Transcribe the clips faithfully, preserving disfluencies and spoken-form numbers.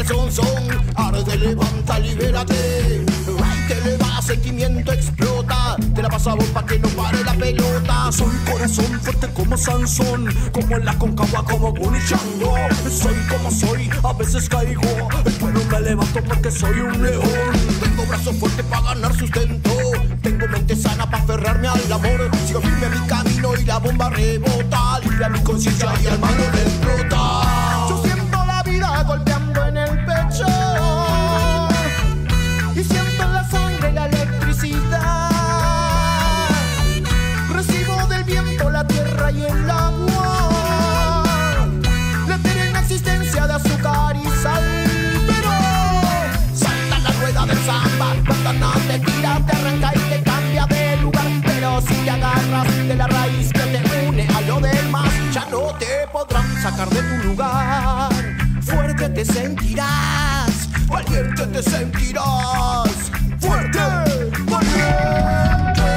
el son son. Arde, levanta, libérate. Ay, te eleva, sentimiento explota. Te la pasa vos pa' que no pare la pelota. Soy corazón fuerte como Sansón, como la Concagua, como Bonnie Chango. Soy como soy, a veces caigo, pero me levanto porque soy un león. Tengo brazos fuertes para ganar sustento. Tengo mente sana para aferrarme al amor. Sigo firme mi camino y la bomba rebota. Libre a mi conciencia y al mano le explota. Yo siento la vida golpeando en el pecho y siento en la sangre la electricidad. Recibo del viento la tierra y el agua, la eterna existencia de azúcar y sal. Pero salta la rueda del samba, cuando no te tira, te arranca y te cambia de lugar. Pero si te agarras de la raíz que te une a lo demás, ya no te podrán sacar de tu lugar. Fuerte te sentirás, valiente te sentirás. Fuerte, valiente.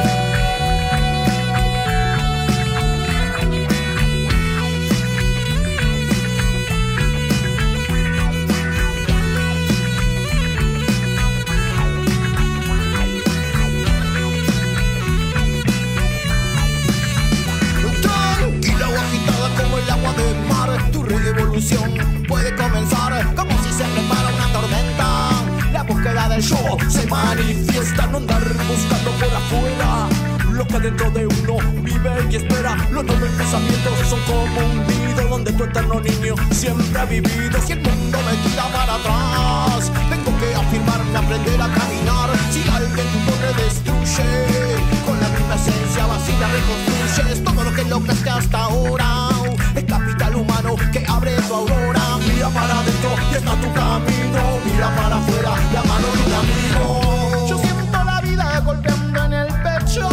Revolución puede comenzar como si se prepara una tormenta. La búsqueda del yo se manifiesta, no andar buscando por afuera lo que dentro de uno vive y espera. Los nuevos pensamientos son como un nido donde tu eterno niño siempre ha vivido. Si el mundo me tira para atrás, tengo que afirmarme, aprender a caminar. Si alguien te destruye, con la misma esencia vacía reconstruyes todo lo que lograste hasta ahora. Es capital humano que abre tu aurora. Mira para adentro y está tu camino. Mira para afuera, la mano de un amigo. Yo siento la vida golpeando en el pecho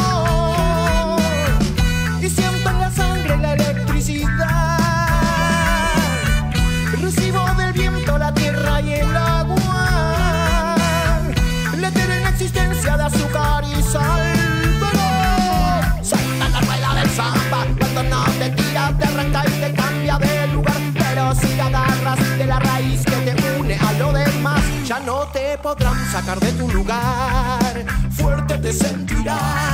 y siento en la sangre la electricidad. Recibo del viento la tierra y el agua, la eterna existencia de azúcar y sal. Pero salta la rueda del samba, cuando no te tira, te arranca y te cambia de lugar. Pero si te agarras de la raíz que te une a lo demás, ya no te podrán sacar de tu lugar. Fuerte te sentirás.